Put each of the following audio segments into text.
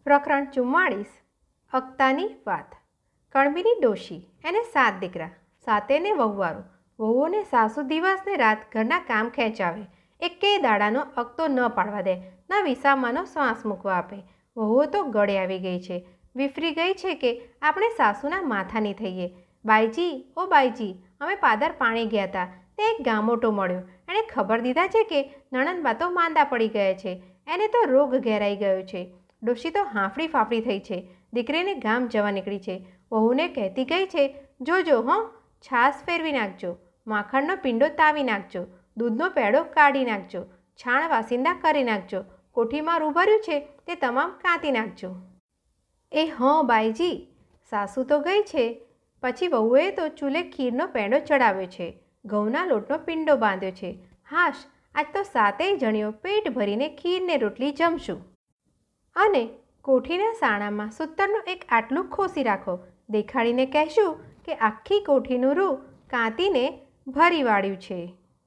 પ્રકરણ 44 અક્તાની વાત। કણબીની ડોશી એને 7 દીકરા, સાતેને વહુવારો। વહુઓને સાસુ દિવસ ને રાત ઘરના કામ ખેંચાવે, એકેય દાડાનો અક્તો ન પાડવા દે, ન વિસામાનો શ્વાસ મૂકવા આપે। વહુઓ તો ગળે આવી ગઈ છે, વિફરી ગઈ છે કે આપણે સાસુના માથાની થઈએ। બાઈજી, ઓ બાઈજી, અમે પાદર પાણી ગયા હતા, તે એક ગામોટો મળ્યો, એણે ખબર દીધા છે કે નણંદબા તો માંદા પડી ગયા છે, એને તો રોગ ઘેરાઈ ગયો છે। ડોશી તો હાંફળી ફાફડી થઈ છે, દીકરીને ગામ જવા નીકળી છે। વહુને કહેતી ગઈ છે, જોજો હો, છાશ ફેરવી નાખજો, માખણનો પિંડો તાવી નાખજો, દૂધનો પેડો કાઢી નાખજો, છાણ વાસિંદા કરી નાખજો, કોઠીમાં રૂભર્યું છે તે તમામ કાંતી નાખજો। એ હં બાઈજી, સાસુ તો ગઈ છે, પછી વહુએ તો ચૂલે ખીરનો પેંડો ચડાવ્યો છે, ઘઉંના લોટનો પિંડો બાંધ્યો છે। હાશ, આજ તો સાતેય જણીઓ પેટ ભરીને ખીરને રોટલી જમશું। અને કોઠીના સાણામાં સૂતરનું એક આટલું ખોસી રાખો, દેખાડીને કહેશું કે આખી કોઠીનું રૂ કાંતીને ભરી વાળ્યું છે।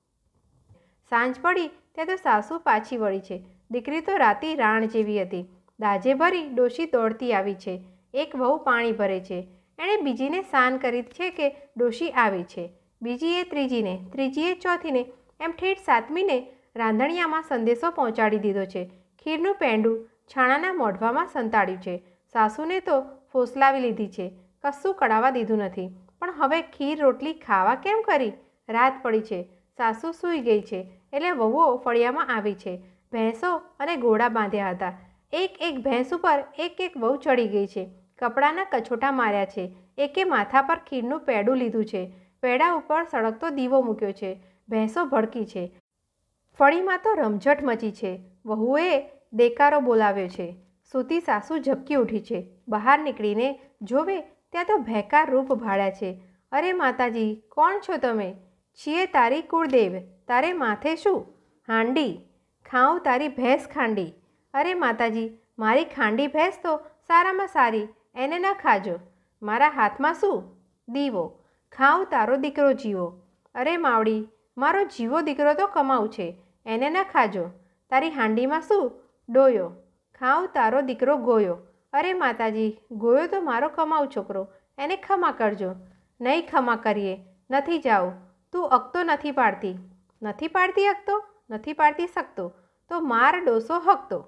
સાંજ પડી ત્યાં તો સાસુ પાછી વળી છે, દીકરી તો રાતી રાણ જેવી હતી, દાજે ભરી ડોશી દોડતી આવી છે। એક વહુ પાણી ભરે છે, એણે બીજીને સાન કરી છે કે ડોશી આવી છે, બીજીએ ત્રીજીને, ત્રીજીએ ચોથીને, એમ ઠેઠ સાતમીને રાંધણિયામાં સંદેશો પહોંચાડી દીધો છે। ખીરનું પેંડું છાણાના મોઢવામાં સંતાડ્યું છે, સાસુને તો ફોસલાવી લીધી છે, કશું કડાવા દીધું નથી, પણ હવે ખીર રોટલી ખાવા કેમ કરી? રાત પડી છે, સાસુ સૂઈ ગઈ છે, એટલે વહુઓ ફળિયામાં આવી છે। ભેંસો અને ઘોડા બાંધ્યા હતા, એક એક ભેંસ ઉપર એક એક વહુ ચડી ગઈ છે, કપડાના કછોટા માર્યા છે, એકે માથા પર ખીરનું પેડું લીધું છે, પેડા ઉપર સળગતો દીવો મૂક્યો છે, ભેંસો ભડકી છે, ફળીમાં તો રમઝટ મચી છે, વહુએ દેકારો બોલાવ્યો છે। સૂતી સાસુ ઝબકી ઉઠી છે, બહાર નીકળીને જોવે ત્યાં તો ભેકાર રૂપ ભાળ્યા છે। અરે માતાજી, કોણ છો તમે? છીએ તારી કુળદેવ, તારે માથે શું? હાંડી, ખાઉં તારી ભેંસ ખાંડી। અરે માતાજી, મારી ખાંડી ભેંસ તો સારામાં સારી, એને ન ખાજો। મારા હાથમાં શું? દીવો, ખાઉં તારો દીકરો જીવો। અરે માવડી, મારો જીવો દીકરો તો કમાઉં છે, એને ન ખાજો। તારી હાંડીમાં શું? ડોયો, ખાઉં તારો દીકરો ગોયો। અરે માતાજી, ગોયો તો મારો કમાઉ છોકરો, એને ખમા કરજો। નહીં ખમા કરીએ, નથી જાઉં, તું અકતો નથી પાડતી, નથી પાડતી અકતો, નથી પાડતી શકતો, તો માર ડોસો હકતો।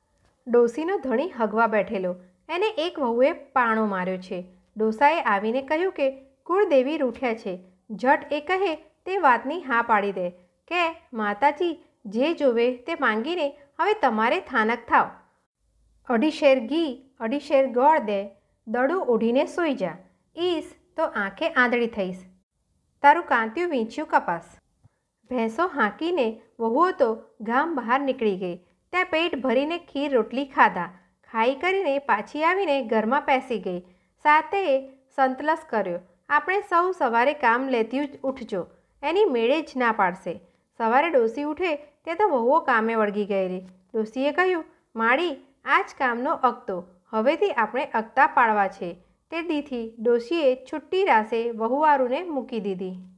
ડોસીનો ધણી હગવા બેઠેલો, એને એક વહુએ પાણો માર્યો છે। ડોસાએ આવીને કહ્યું કે કુળદેવી રૂઠ્યા છે, ઝટ એ કહે તે વાતની હા પાડી દે, કે માતાજી જે જોવે તે માંગીને હવે તમારે થાનક થાવ। 2 શેર ઘી 2 શેર ગોળ દે, દડું ઓઢીને સૂઈ જા, ઈસ તો આંખે આંધળી થઈશ, તારું કાંત્યું વીંછ્યું કપાસ। ભેંસો હાંકીને વહુઓ તો ગામ બહાર નીકળી ગઈ, ત્યાં પેટ ભરીને ખીર રોટલી ખાધા, ખાઈ કરીને પાછી આવીને ઘરમાં પેસી ગઈ। સાતેએ સંતલસ કર્યો, આપણે સૌ સવારે કામ લેતી જ ઉઠજો, એની મેળે જ ના પાડશે। સવારે ડોસી ઉઠે તે તો વહુઓ કામે વળગી ગયેલી। ડોસીએ કહ્યું, માડી, આ જ કામનો અક્તો, હવેથી આપણે અક્તા પાડવા છે। તે દીથી ડોશીએ છુટ્ટી રાસે વહુવારુને મૂકી દીધી।